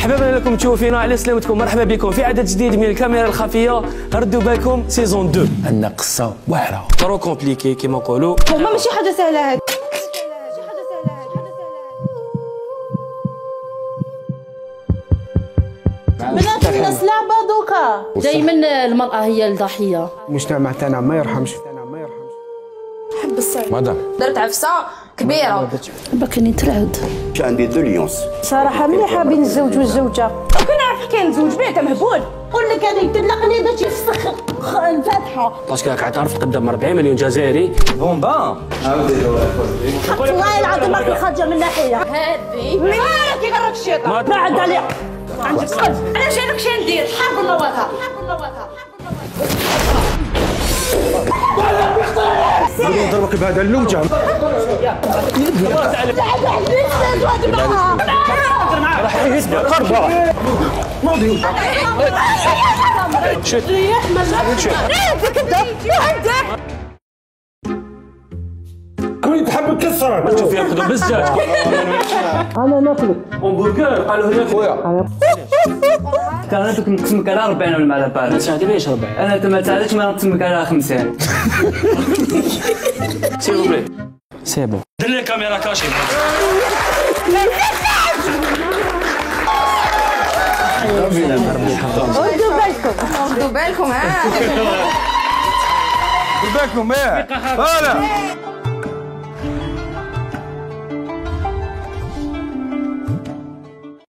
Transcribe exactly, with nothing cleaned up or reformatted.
مرحبا لكم متشوفينا على سلامتكم، مرحبا بكم في عدد جديد من الكاميرا الخفيه. ردوا بالكم سيزون اثنين عندنا قصه واعره ترو كومبليكي كيما نقولوا، هما ماشي حاجه سهله هاد. بنات الناس لعبه دوكا، دائما المراه هي الضحيه. المجتمع تاعنا ما يرحمش. حب الصيد مدام درت عفسه كبيره باقي نترعد. عندي دو ليونس صراحه مليحه بين الزوج والزوجه. كنعرف كاين زوج بيه مهبول، قول لك هذا يطلقني باش يفسخ الفاتحه باسكو راك تعرف قدام أربعين مليون جزائري بومبا. والله العظيم ما في خرجه من ناحيه هذه مالك يغرك الشيطان. ما عاد عليك عندك قلب. انا شنو شي ندير؟ حرب الله وجهها، حرب الله وجهها. نضربك بهذا اللوجه. راح يهز قربه ماضي شد ريح مزاج ريحك انت عندك. كنت تحب تكسر. شوف ياخذوا بزاف. انا ناكلك همبرجر قالوا هنا خويا انا كنت نقسمك على أربعين ولا على بال. هذه ليش أربعين؟ انا انت ما تعرفش ما نقسمك على خمسين. سي بو سي بون دير لي الكاميرا كاشي. ردوا بالكم ردوا بالكم ها بالكم ايه.